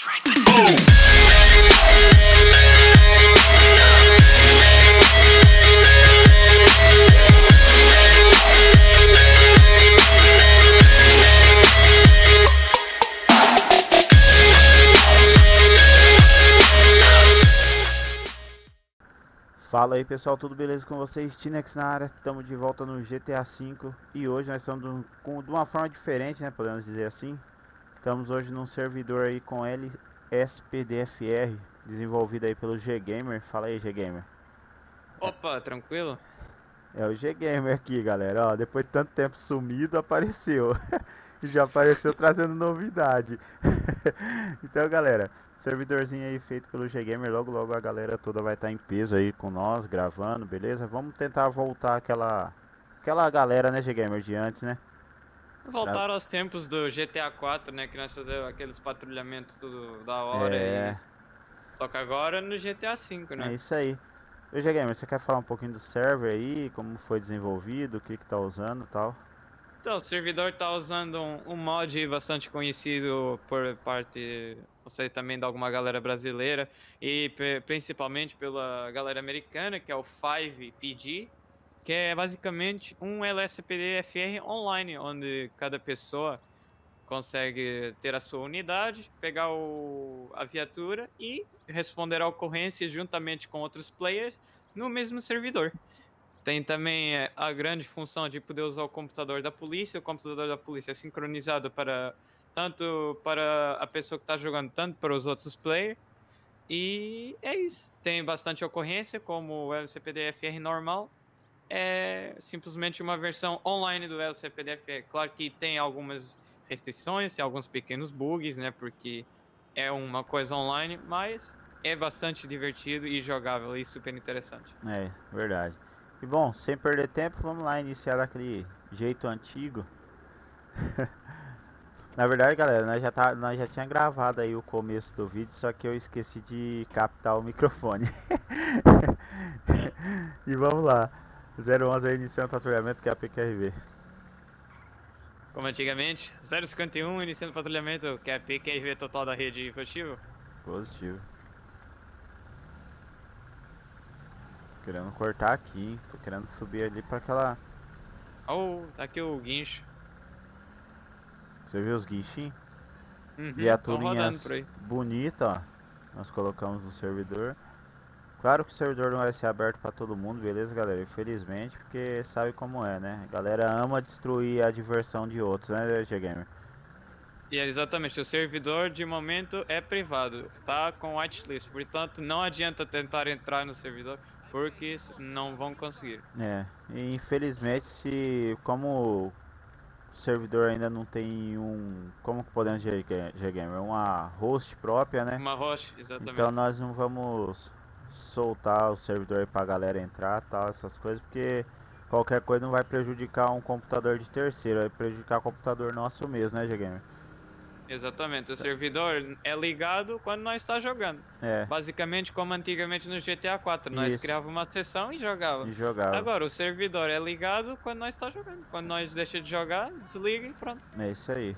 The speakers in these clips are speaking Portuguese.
Fala aí pessoal, tudo beleza com vocês? Tinex na área, estamos de volta no GTA V e hoje nós estamos de uma forma diferente, né, podemos dizer assim. Estamos hoje num servidor aí com LSPDFR, desenvolvido aí pelo G-Gamer. Fala aí, G-Gamer. Opa, tranquilo? É o G-Gamer aqui, galera, ó, depois de tanto tempo sumido, apareceu. Já apareceu trazendo novidade. Então, galera, servidorzinho aí feito pelo G-Gamer, logo logo a galera toda vai estar em peso aí com nós, gravando, beleza? Vamos tentar voltar aquela galera, né, G-Gamer, de antes, né? Voltaram aos tempos do GTA 4, né? Que nós fazíamos aqueles patrulhamentos tudo da hora É, e... Só que agora no GTA 5, é né? isso aí. Ô, G-Gamer, você quer falar um pouquinho do server aí, como foi desenvolvido, o que que tá usando e tal? Então, o servidor tá usando um mod bastante conhecido por parte, não sei, também de alguma galera brasileira e principalmente pela galera americana, que é o 5PG, que é basicamente um LSPDFR online, onde cada pessoa consegue ter a sua unidade, pegar a viatura e responder a ocorrência juntamente com outros players no mesmo servidor. Tem também a grande função de poder usar o computador da polícia. O computador da polícia é sincronizado para tanto para a pessoa que está jogando, tanto para os outros players. E é isso. Tem bastante ocorrência, como o LCPDFR normal. É simplesmente uma versão online do LCPDFR. Claro que tem algumas restrições, tem alguns pequenos bugs, né? Porque é uma coisa online, mas é bastante divertido e jogável e super interessante. É, verdade. E bom, sem perder tempo, vamos lá iniciar daquele jeito antigo. Na verdade, galera, nós já tinha gravado aí o começo do vídeo, só que eu esqueci de captar o microfone. E vamos lá. 011 aí iniciando o patrulhamento, que é a PQRV. Como antigamente, 051 iniciando patrulhamento, que é a PQRV total da rede positivo. Positivo. Tô querendo cortar aqui, hein? Tô querendo subir ali pra aquela... Oh, tá aqui o guincho. Você viu os guinchinhos? Estão rodando por Viaturinhas aí. bonitas, ó. Nós colocamos no servidor. Claro que o servidor não vai ser aberto pra todo mundo, beleza, galera? Infelizmente, porque sabe como é, né? A galera ama destruir a diversão de outros, né, G-Gamer? E é exatamente, o servidor de momento é privado, tá com whitelist, portanto não adianta tentar entrar no servidor, porque não vão conseguir. É, e infelizmente, como o servidor ainda não tem como que podemos dizer, G-Gamer? Uma host própria, né? Uma host, Então exatamente. nós não vamos soltar o servidor aí pra galera entrar, tal, essas coisas, porque qualquer coisa não vai prejudicar um computador de terceiro, vai prejudicar o computador nosso mesmo, né, G-Gamer? Exatamente, o servidor é ligado quando nós está jogando. É, Basicamente como antigamente no GTA 4, nós isso, criávamos uma sessão e jogava. e jogava. Agora o servidor é ligado quando nós está jogando. Quando nós deixa de jogar, desliga e pronto. É isso aí.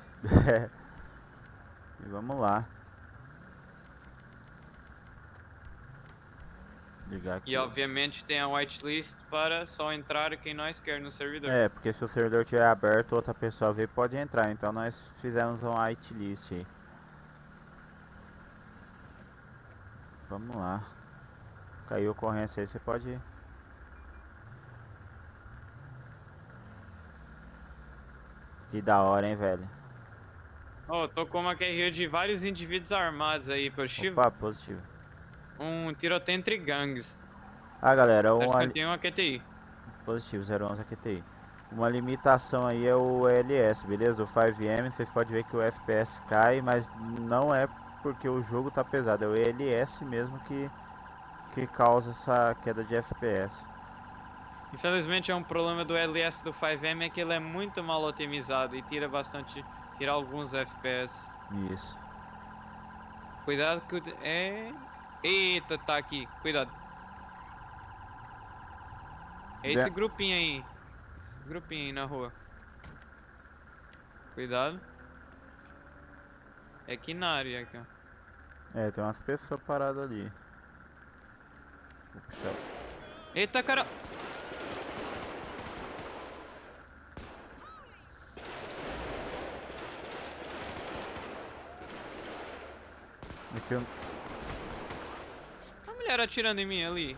E vamos lá. Ligar aqui. E obviamente tem a whitelist para só entrar quem nós quer no servidor. É, porque se o servidor estiver aberto, outra pessoa vê, pode entrar. Então nós fizemos um whitelist aí. Vamos lá. Caiu a ocorrência aí, você pode ir. Que da hora, hein, velho. Oh, tô com uma QRU de vários indivíduos armados aí, positivo. Opa, positivo. Um tiroteio entre gangues. Ah, galera, Acho que tem uma QTI. positivo, 011 AQTI. Uma limitação aí é o LS, beleza? O 5M, vocês podem ver que o FPS cai, mas não é porque o jogo tá pesado, é o LS mesmo que causa essa queda de FPS. Infelizmente é um problema do LS do 5M, é que ele é muito mal otimizado e tira alguns FPS. Isso. Cuidado que Eita, tá aqui, cuidado. É esse grupinho aí. Esse grupinho aí na rua. Cuidado. É aqui na área, aqui, ó. É, tem umas pessoas paradas ali. Vou puxar. Eita, cara! Aqui eu... A mulher atirando em mim ali.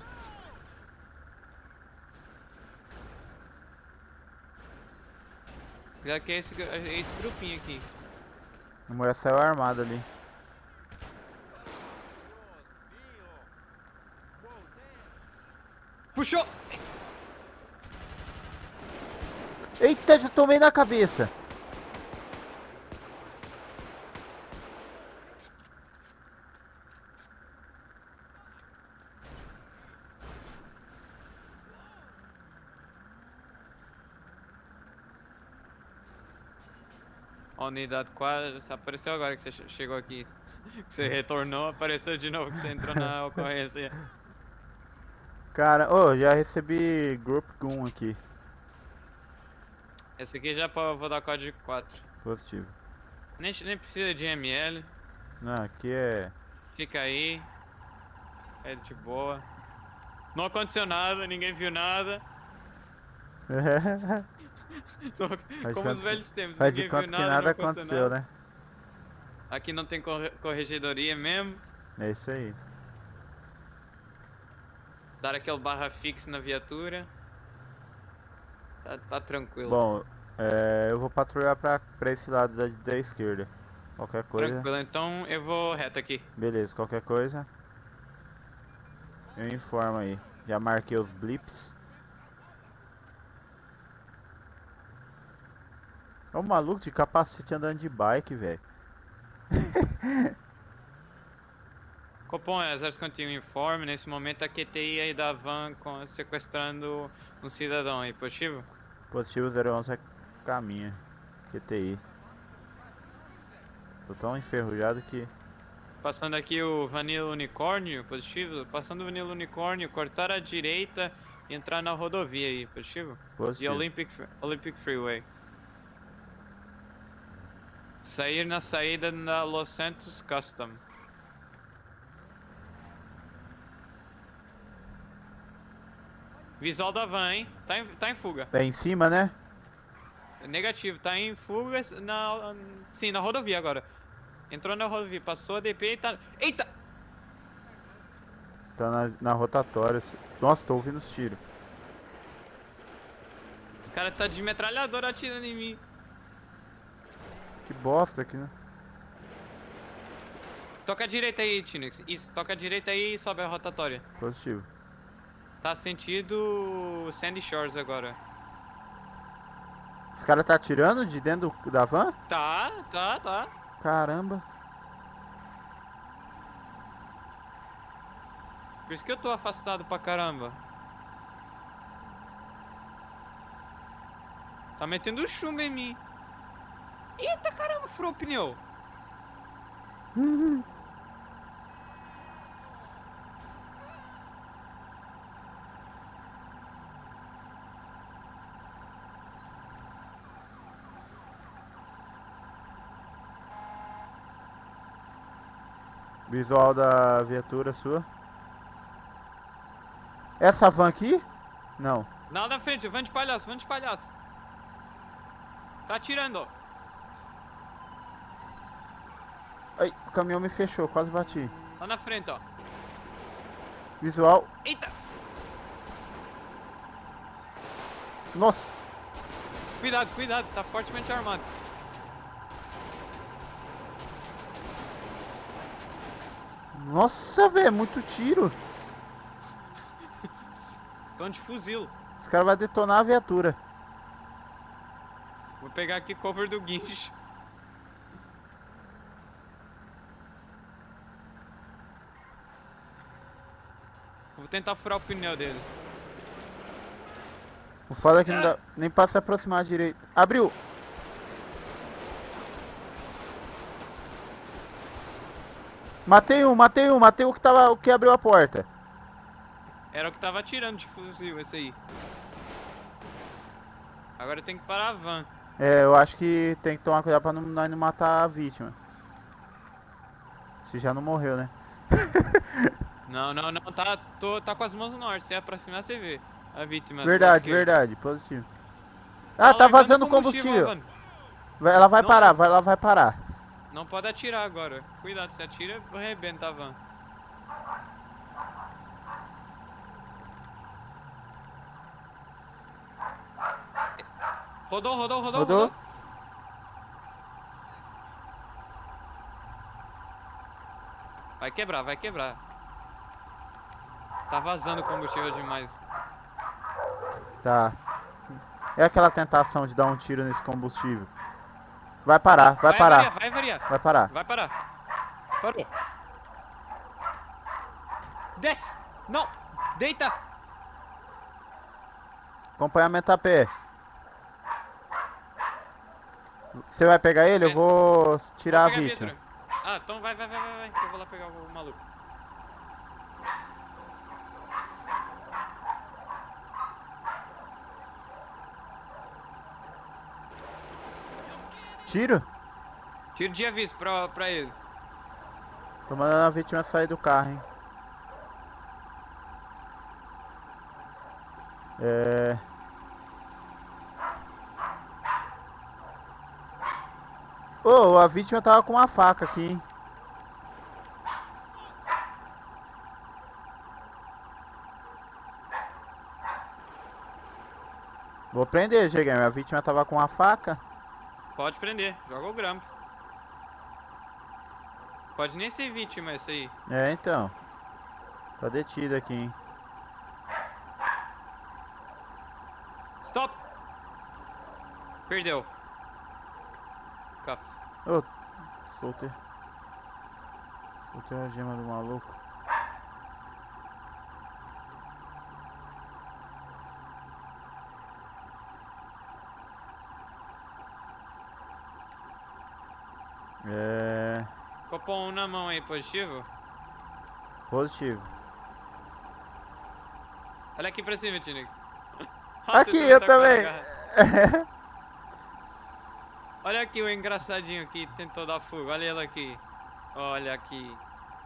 Já que é esse grupinho aqui. A mulher saiu armada ali. Puxou! Eita, já tomei na cabeça. A unidade quase apareceu agora que você chegou aqui. Que você retornou, apareceu de novo que você entrou na ocorrência. Cara, já recebi Group Gun aqui. Esse aqui já vou dar código 4. Positivo. Nem precisa de ML. Não, aqui é... Fica aí. É de boa. Não aconteceu nada, ninguém viu nada. Como os velhos tempos, Faz de ninguém conta viu que nada, nada não aconteceu, né? Aqui não tem corregedoria mesmo. É isso aí. Dar aquele barra fixe na viatura. Tá tranquilo. Bom, eu vou patrulhar pra esse lado da esquerda. Qualquer coisa... Tranquilo, então eu vou reto aqui. Beleza, qualquer coisa... Eu informo aí. Já marquei os blips. Olha o maluco de capacete andando de bike, velho. Copom, exército contínuo informe. Nesse momento a QTI aí da van sequestrando um cidadão aí, positivo? Positivo 011 é caminha. QTI. Tô tão enferrujado que... Passando aqui o Vanilla Unicórnio, positivo. Passando o Vanilla Unicórnio, cortar à direita e entrar na rodovia aí, positivo? Positivo. E Olympic Freeway. Sair na saída da Los Santos Custom. Visual da van, hein? Tá em fuga. É em cima, né? Negativo, tá em fuga sim, na rodovia agora. Entrou na rodovia, passou a DP e tá... Eita! Tá na rotatória. Nossa, tô ouvindo os tiros. Os caras tá de metralhadora atirando em mim. Que bosta aqui, né? Toca a direita aí, Tinix. Isso, toca a direita aí e sobe a rotatória. Positivo. Tá sentido Sandy Shores agora. Os caras tá atirando de dentro da van? Tá. Caramba. Por isso que eu tô afastado pra caramba. Tá metendo chumbo em mim. Eita caramba, furou o pneu. Visual da viatura sua. Essa van aqui? Não. Não, na frente, van de palhaço. Tá atirando, ó. Ai, o caminhão me fechou, quase bati. Lá na frente, ó. Visual. Eita! Nossa. Cuidado, tá fortemente armado. Nossa, velho, muito tiro. Tom de fuzil. Os caras vão detonar a viatura. Vou pegar aqui cover do guincho. Vou tentar furar o pneu deles. O foda é que não dá nem pra se aproximar direito. Abriu! Matei o que abriu a porta. Era o que tava atirando de fuzil, esse aí. Agora tem que parar a van. É, eu acho que tem que tomar cuidado pra nós não matar a vítima. Se já não morreu, né? Não, não, não, tá com as mãos no ar. Se aproximar, você vê a vítima do lado Verdade, esquerdo. verdade. Positivo. Tá Ah, tá largando vazando combustível. mano. Ela vai Não, parar, ela vai parar. Não pode atirar agora. Cuidado, se atira, arrebenta a van. Rodou, rodou, rodou, Rodou? rodou. Vai quebrar, vai quebrar. Tá vazando combustível demais. Tá. É aquela tentação de dar um tiro nesse combustível. Vai parar, vai parar. Variar, vai variar. Vai parar. Vai parar. Parou. Desce. Não. Deita. Acompanhamento a pé. Você vai pegar ele? Eu vou tirar a Vou pegar vítima. viatura. Ah, então vai. Eu vou lá pegar o maluco. Tiro? Tiro de aviso pra ele. Tô mandando a vítima sair do carro, hein. Ô, a vítima tava com uma faca aqui, hein. Vou prender, G-Game. A vítima tava com uma faca. Pode prender. Joga o grampo. Pode nem ser vítima esse aí. É, então. Tá detido aqui, hein. Stop. Perdeu. Caf. Ô, soltei. Soltei a gema do maluco. Copom na mão aí, positivo? Positivo. Olha aqui pra cima, Tinix. Aqui, eu também. Olha aqui o engraçadinho que tentou dar fuga. Olha ele aqui. Olha aqui.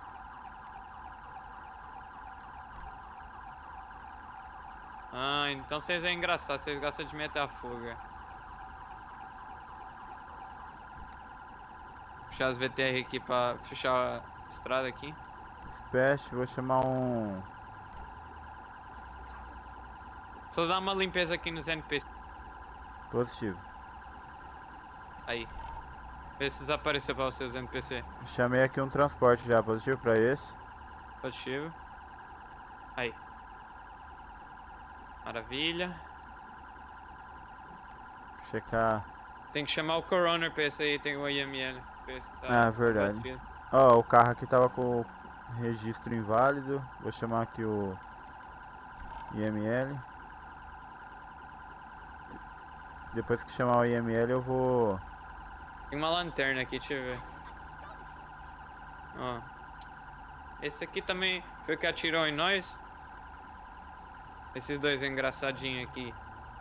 Ah, então vocês é engraçado. Vocês gostam de meter a fuga. Puxar as VTR aqui pra fechar a estrada aqui. Special, vou chamar um... Só dar uma limpeza aqui nos NPC. Positivo. Aí. Vê se desapareceu pra vocês os NPC. Chamei aqui um transporte já, positivo pra esse. Positivo. Aí. Maravilha. Checar... Tem que chamar o Coroner pra esse aí, tem o IML. Pra esse que tá Ah, verdade. batido. Ó, o carro aqui tava com o registro inválido. Vou chamar aqui o IML. Depois que chamar o IML eu vou... Tem uma lanterna aqui, deixa eu ver. Ó. Esse aqui também foi o que atirou em nós. Esses dois engraçadinhos aqui.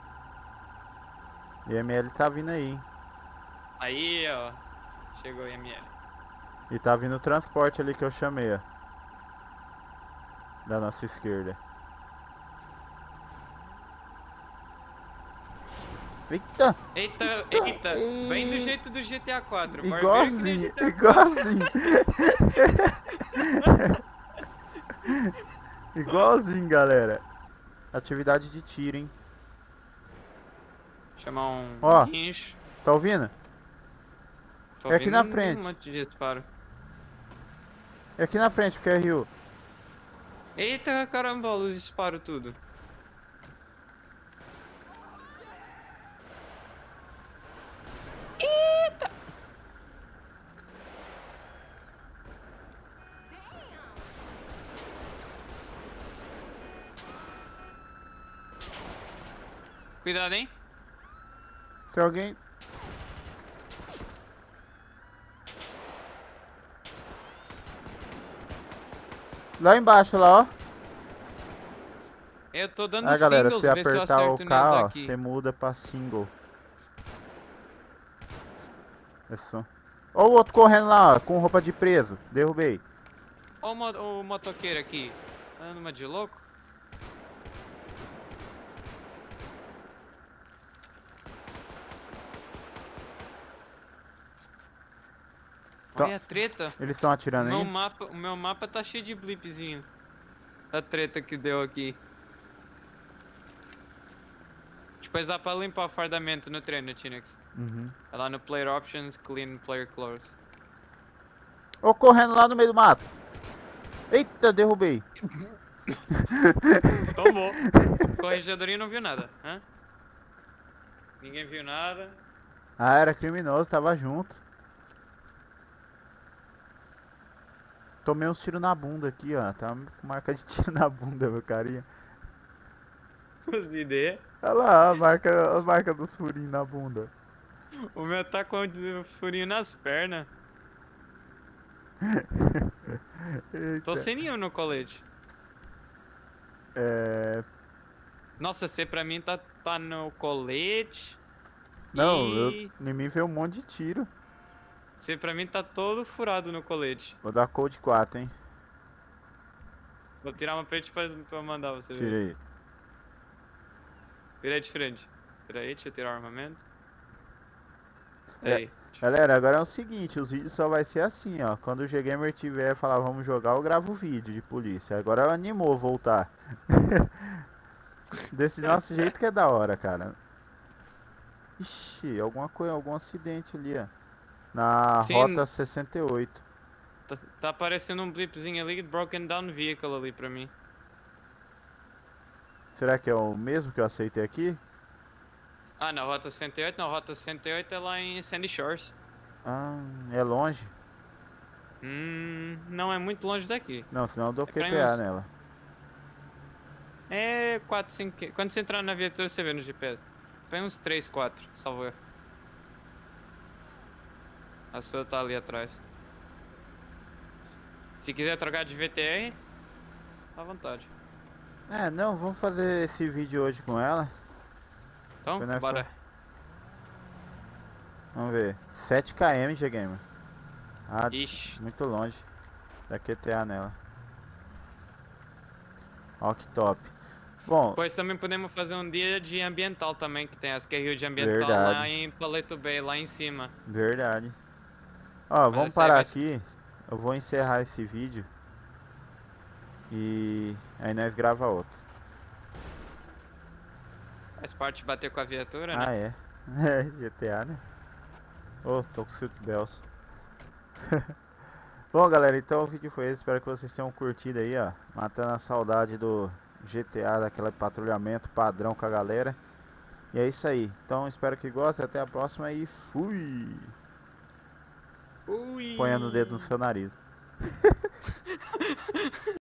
IML tá vindo aí, hein? Aí, ó. Chegou o IML. E tá vindo o transporte ali que eu chamei, ó. Da nossa esquerda. Eita! Eita, eita. Bem do jeito do GTA 4. Igualzinho, igualzinho. Igualzinho, galera. Atividade de tiro, hein? Chamar um Ó. guincho. Tá ouvindo? Tô É aqui ouvindo na frente. Um monte de disparo. É aqui na frente, porque é Rio. Eita, caramba, os disparos tudo. Eita! Cuidado, hein? Tem alguém... Lá embaixo, lá, ó. Eu tô dando Ah, galera, singles, se vê se eu apertar o acerto nele K, ó, daqui. você muda pra single. É só. Ó o outro correndo lá, ó, com roupa de preso. Derrubei. Ó o motoqueiro aqui. Dando uma de louco. Então, Olha a treta. eles estão atirando aí? O meu mapa tá cheio de blipzinho. A treta que deu aqui. Depois dá pra limpar o fardamento no treino, Tinex. Uhum. É lá no Player Options, Clean Player Clothes. Ó, correndo lá no meio do mato. Eita, derrubei. Tomou. O corregedorinho não viu nada, hã? Ninguém viu nada. Ah, era criminoso, tava junto. Tomei uns tiros na bunda aqui, ó. Tá com marca de tiro na bunda, meu carinha. As ideias. Olha lá a marca dos furinhos na bunda. O meu tá com o furinho nas pernas. Tô Eita. sem nenhum no colete. É... Nossa, C pra mim tá no colete. Não, E em mim veio um monte de tiro. C pra mim tá todo furado no colete. Vou dar code 4, hein. Vou tirar uma print pra mandar você ver. Tirei. Virei de frente. Pera aí, deixa eu tirar o armamento. É. Aí. Galera, agora é o seguinte, os vídeos só vai ser assim, ó. Quando o G-Gamer tiver falar vamos jogar, eu gravo o vídeo de polícia. Agora animou voltar. Desse nosso jeito que é da hora, cara. Ixi, alguma coisa, algum acidente ali, ó. Na Sim. rota 68. Tá aparecendo um blipzinho ali, broken down vehicle ali pra mim. Será que é o mesmo que eu aceitei aqui? Ah, na rota 68? Não, rota 68 é lá em Sandy Shores. Ah, é longe? Não é muito longe daqui. Não, senão eu dou pra QTA uns- nela. É 4, 5. Quando você entrar na viatura, você vê no GPS. Põe uns 3, 4, salvo erro. A sua tá ali atrás. Se quiser trocar de VTR, tá à vontade. É, não, vamos fazer esse vídeo hoje com ela. Então, Foi na bora. Vamos ver. 7 km, G-Gamer. Ah, Ixi. muito longe. Dá QTA nela. Ó que top. Bom, Depois também podemos fazer um dia de ambiental também, que tem as QRU de ambiental Verdade. lá em Paleto Bay, lá em cima. verdade. Ó, vamos essa aí parar vai aqui. Eu vou encerrar esse vídeo. E aí nós grava outro. Faz parte de bater com a viatura, né? Ah, é. É, GTA, né? Ô, tô com Silk Bells. Bom, galera, então o vídeo foi esse. Espero que vocês tenham curtido aí, ó. Matando a saudade do GTA, daquele patrulhamento padrão com a galera. E é isso aí. Então espero que gostem. Até a próxima e fui! Ui! Ponhando o dedo no seu nariz.